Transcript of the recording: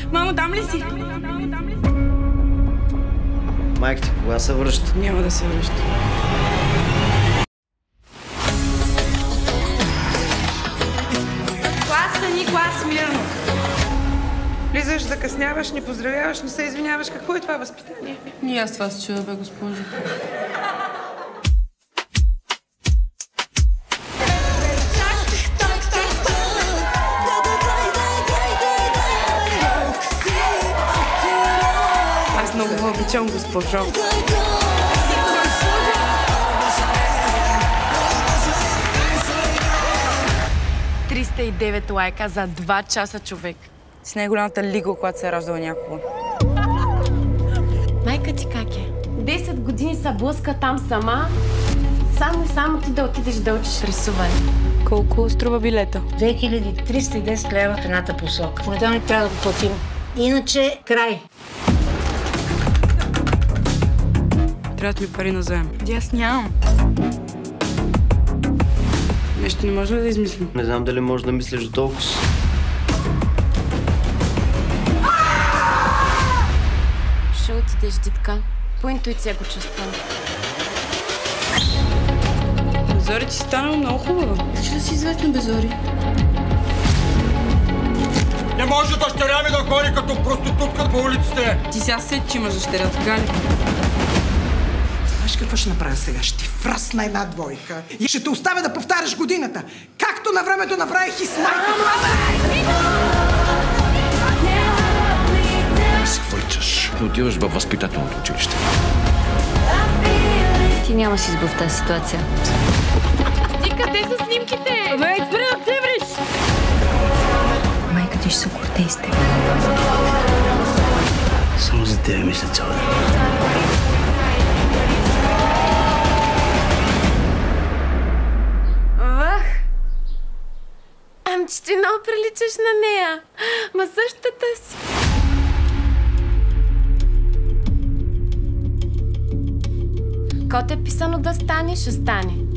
Мамо, там ли си? Майка ти кога се връща? Няма да се връща. Клас, мирно. Влизаш, закъсняваш, не поздравяваш, не се извиняваш. Какво е това възпитание? И аз това се чуда, бе, госпожо. Аз много ви обичам, госпожо. 309 лайка за 2 часа, човек. С най-голямата лига, която се е раждала някога. Майка ти как е? 10 години са блъска там сама. Само ти да отидеш да учиш рисуване. Колко струва билета? 2310 лева в едната посока. Понеделник трябва да го платим. Иначе край. Трябват ми пари на заем. Аз нямам. Нещо не може да измислим. Не знам дали можеш да мислиш до толкова. Ще отидеш, Дитка. По интуиция го чувствам. Зори, ти си станала много хубава. Ще да си известна без Зори. Не може дъщеря ми да ходи като проститутка по улиците! Ти сега сети, че имаш дъщеря, така ли? Знаеш какво ще направя сега? Ще ти фрасна една двойка и ще те оставя да повтаряш годината, както на времето направих и с майка. Свърчаш. Отиваш във възпитателното училище. Ти нямаш избор в тази ситуация. Ти къде са снимките? Бе, спри да цевриш! Майка ти ще се гордее с теб. Само за тебе мисля цял ден. Че ти много приличаш на нея. Ма същата си. Кото е писано да стане, ще стане.